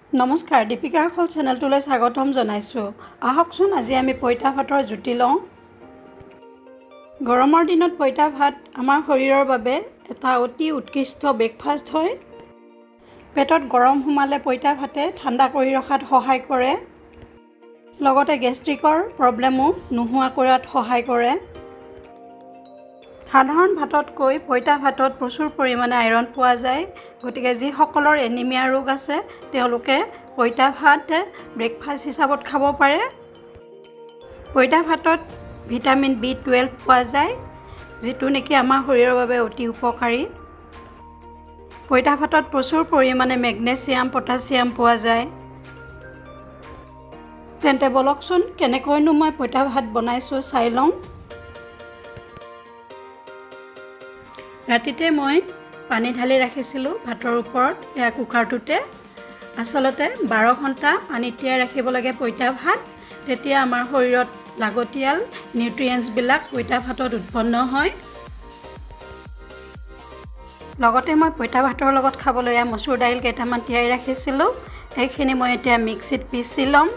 নমস্কাৰ দিপিকাৰাখল চেনেলটোলৈ স্বাগতম জনাইছো। আহকচোন আজি আমি পইতা ভাতৰ জুতি লওঁ। গৰমৰ দিনত পইতা ভাত আমাৰ শৰীৰৰ বাবে এটা অতি উৎকৃষ্ট ব্ৰেকফাষ্ট হয়। পেটত গৰম সোমালে পইতা ভাতে ঠাণ্ডা কৰি ৰখাত সহায় কৰে। লগতে গেষ্ট্ৰিকৰ প্ৰব্লেমো নোহোৱা কৰাত সহায় কৰে। সাধাৰণ ভাততকৈ পইতা ভাতত প্ৰচুৰ পৰিমাণে আইৰণ পোৱা যায়। গতিকে যিসকলৰ এনিমিয়া ৰোগ আছে তেওঁলোকে পইতা ভাত ব্ৰেকফাষ্ট হিচাপত খাব পাৰে। পইতা ভাতত ভিটামিন B12 পোৱা যায়, যিটো নেকি আমাৰ শৰীৰৰ বাবে অতি উপকাৰী। পইতা ভাতত প্ৰচুৰ পৰিমাণে মেগনেছিয়াম, পটাছিয়াম পোৱা যায়। তেন্তে বলকচোন কেনেকৈনো মই পইতা ভাত বনাইছোঁ চাই লওঁ। ৰাতিতে মই পানী ঢালি ৰাখিছিলোঁ ভাতৰ ওপৰত, এয়া কুকাৰটোতে। আচলতে 12 ঘণ্টা পানীত তিয়াই ৰাখিব লাগে পইতা ভাত, তেতিয়া আমাৰ শৰীৰত লাগতিয়াল নিউট্ৰিয়েণ্টছবিলাক পইতা ভাতত উৎপন্ন হয়। লগতে মই পইতা ভাতৰ লগত খাবলৈ মচুৰ দাইল কেইটামান তিয়াই ৰাখিছিলোঁ, এইখিনি মই এতিয়া মিক্সিত পিচি ল'ম।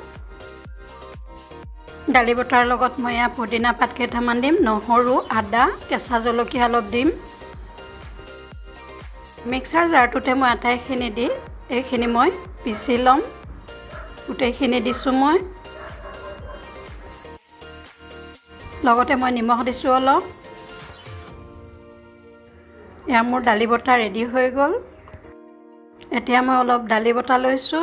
দালি বটাৰ লগত মই পুদিনা পাত কেইটামান দিম, নহৰু, আদা, কেঁচা জলকীয়া অলপ দিম। মিক্সাৰ জাৰটোতে মই আটাইখিনি দি এইখিনি মই পিচি ল'ম। গোটেইখিনি দিছোঁ মই। লগতে মই নিমখ দিছোঁ অলপ। এয়া মোৰ দালি বটা ৰেডি হৈ গ'ল। এতিয়া মই অলপ দালি বটা লৈছোঁ।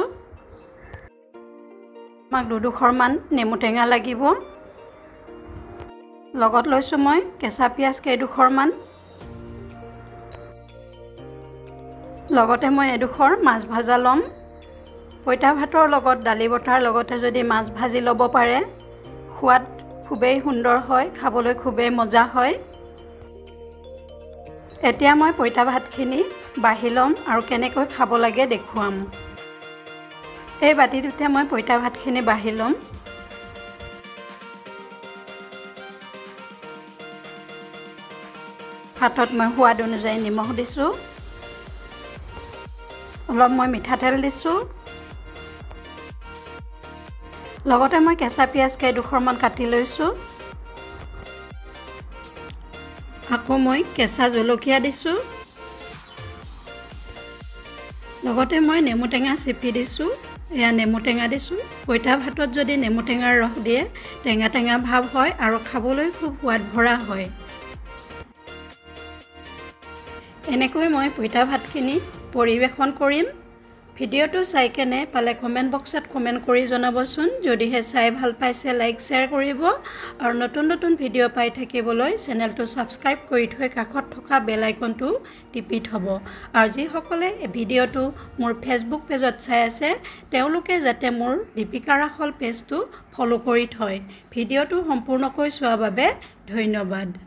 আমাক 2-2খৰমান নেমু টেঙা লাগিব। লগত লৈছোঁ মই কেঁচা পিঁয়াজ কেইডোখৰমান। লগতে মই এডোখৰ মাছ ভাজা ল'ম। পইতা ভাতৰ লগত দালি বটাৰ লগতে যদি মাছ ভাজি ল'ব পাৰে, সোৱাদ খুবেই সুন্দৰ হয়, খাবলৈ খুবেই মজা হয়। এতিয়া মই পইতা ভাতখিনি বাঢ়ি ল'ম আৰু কেনেকৈ খাব লাগে দেখুৱাম। এই বাতিটোতে মই পইতা ভাতখিনি বাঢ়ি ল'ম। ভাতত মই সোৱাদ অনুযায়ী নিমখ দিছোঁ। অলপ মই মিঠাতেল দিছোঁ। লগতে মই কেঁচা পিঁয়াজ কেইডোখৰমান কাটি লৈছোঁ। আকৌ মই কেঁচা জলকীয়া দিছোঁ। লগতে মই নেমু টেঙা চেপি দিছোঁ। এয়া নেমু টেঙা দিছোঁ। পইতা ভাতত যদি নেমু টেঙাৰ ৰস দিয়ে টেঙা টেঙা ভাৱ হয় আৰু খাবলৈ খুব সোৱাদ ভৰা হয়। এনেকৈ মই পইতা ভাতখিনি পৰিৱেশন কৰিম। ভিডিঅ'টো চাই কেনে পালে কমেণ্ট বক্সত কমেণ্ট কৰি জনাবচোন। যদিহে চাই ভাল পাইছে লাইক শ্বেয়াৰ কৰিব আৰু নতুন নতুন ভিডিঅ' পাই থাকিবলৈ চেনেলটো ছাবস্ক্ৰাইব কৰি থৈ কাষত থকা বেল আইকনটো টিপি থ'ব। আৰু যিসকলে এই ভিডিঅ'টো মোৰ ফেচবুক পেজত চাই আছে তেওঁলোকে যাতে মোৰ দিপিকাৰাখল পেজটো ফ'ল' কৰি থয়। ভিডিঅ'টো সম্পূৰ্ণকৈ চোৱাৰ বাবে ধন্যবাদ।